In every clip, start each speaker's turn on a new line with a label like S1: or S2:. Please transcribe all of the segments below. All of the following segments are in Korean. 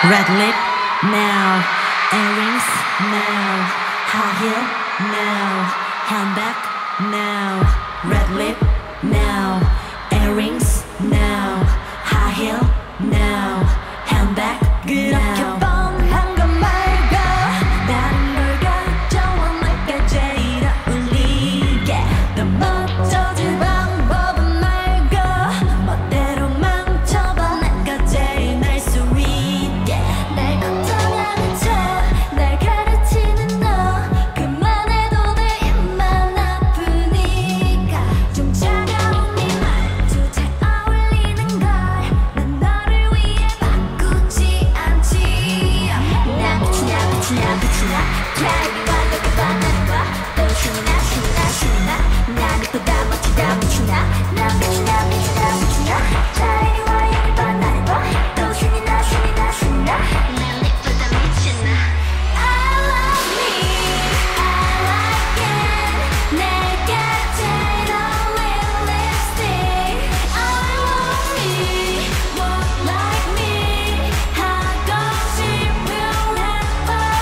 S1: Red lip now, earrings now, high heel now, handbag now. Red lip now, earrings now, high heel now, handbag now.
S2: 뻔한 것 말고 다른 걸 가져와 내가 제일 어울리게. 더 멋져질 방법은 말고 멋대로 망쳐봐. 내가 제일 날 수 있게. 날 걱정하는 척 날 가르치는 너 그만해도 내 입만 아프니까. 좀 차가운 네 말투 잘 어울리는 걸 난 너를 위해 바꾸지 않지. 나 빛이나 드라이브 완벽히 반하는 또 신이나 난 이쁘다 멋지다 미치나. 난 빛이나 드라이브와 여기 반하는 또 신이나 난 이쁘다 미치나. I love me, I like it. 내게 제일 어울리는 lipstick. I want me, more like me. 하고 싶은 rapper.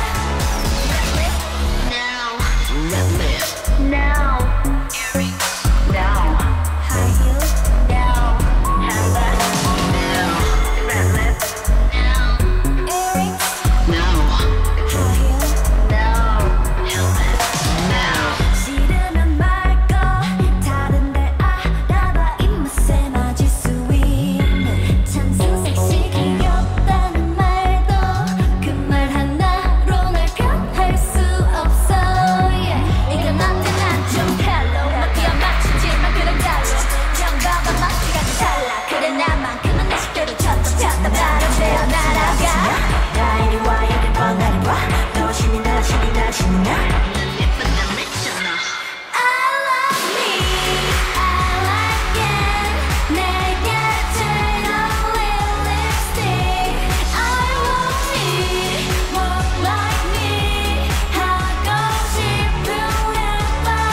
S2: Red lip now, earrings now, high heel now, handbag now. Red lip now, earrings now, high heel now, handbag now. 싫으면 말고 다른 데 알아봐. 입맛에 맞을 수 있는 참수 섹시 귀엽다는 말도 그 말 하나로 날 변할 수 없어. 이건 나한테 난 좀 별로. 마피아 맞추지만 그런 달로 평범한 마피아까지 달라. 그래 나만큼은 내 식대로 쳤다 다른 데로 날아가. 나 이리 와 여길 뻔하니 또 신이나 난 예쁘다 미쳤나. I love me, I like it. 내게 제일 어울리는 lipstick. I want me, more like me. 하고 싶은 rapper.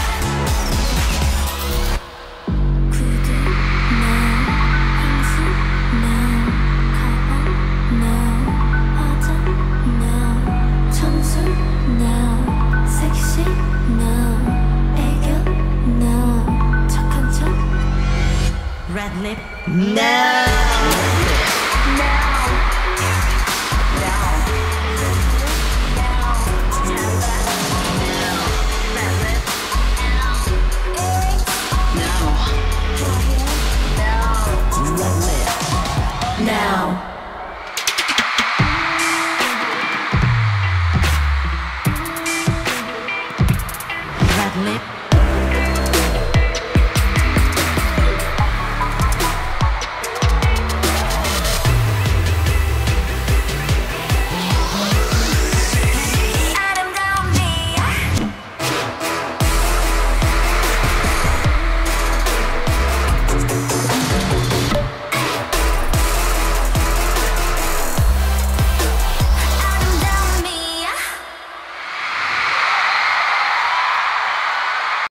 S2: 구두 now, 향수 now, 가방 now, 화장 now, 청순 now, 섹시 now, 애교 now, 착한 척.
S1: Red lip now.